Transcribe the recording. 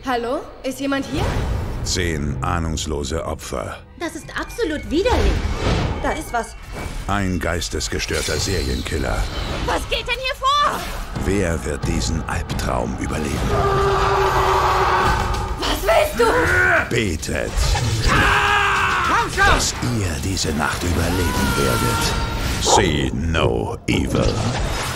Hallo? Ist jemand hier? 10 ahnungslose Opfer. Das ist absolut widerlich. Da ist was. Ein geistesgestörter Serienkiller. Was geht denn hier vor? Wer wird diesen Albtraum überleben? Was willst du? Betet, dass ihr diese Nacht überleben werdet. See no evil.